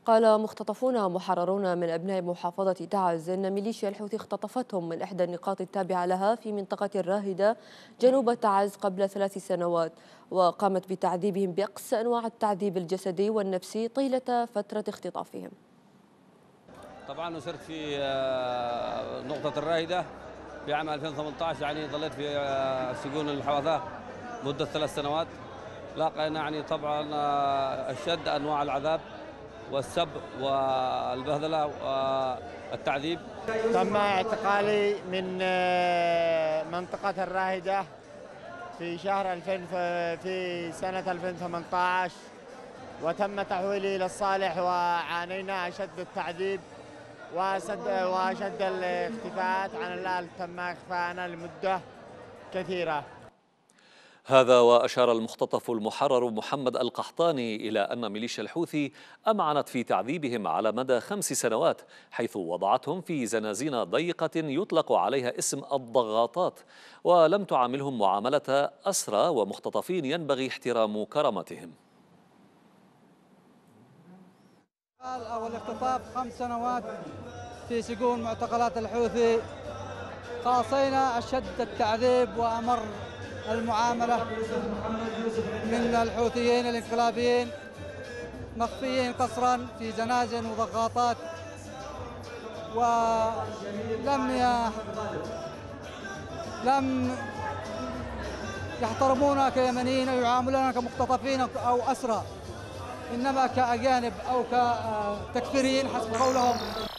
قال مختطفون محررون من أبناء محافظة تعز أن ميليشيا الحوثي اختطفتهم من إحدى النقاط التابعة لها في منطقة الراهدة جنوب تعز قبل 3 سنوات، وقامت بتعذيبهم بأقصى أنواع التعذيب الجسدي والنفسي طيلة فترة اختطافهم. طبعا وصرت في نقطة الراهدة في عام 2018، يعني ظليت في سجون الحوثاء مدة 3 سنوات. لاقينا يعني طبعا أشد أنواع العذاب والسب والبهدلة والتعذيب. تم اعتقالي من منطقة الراهدة في شهر 2000 في سنة 2018، وتم تحويلي إلى الصالح، وعانينا أشد التعذيب وأشد الاختفاءات عن الله. تم إخفاءنا لمدة كثيرة. هذا وأشار المختطف المحرر محمد القحطاني إلى أن ميليشيا الحوثي أمعنت في تعذيبهم على مدى 5 سنوات، حيث وضعتهم في زنازين ضيقة يطلق عليها اسم الضغاطات، ولم تعاملهم معاملة أسرى ومختطفين ينبغي احترام كرامتهم. أو الاختطاف 5 سنوات في سجون معتقلات الحوثي، قاصينا أشد التعذيب وأمر المعاملة من الحوثيين الانقلابيين، مخفيين قسرا في زنازن وضغاطات، لم يحترمونا كيمنيين أو يعاملونا كمختطفين أو أسرى، إنما كأجانب أو كتكفيريين حسب قولهم.